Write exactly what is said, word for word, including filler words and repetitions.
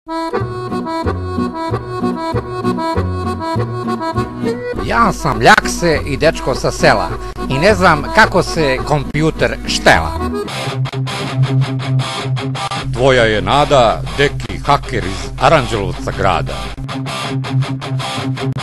Ja sam Ljakse i dečko sa sela i ne znam kako se kompjuter štela. Tvoja je nada, deki haker iz Aranđelovca grada.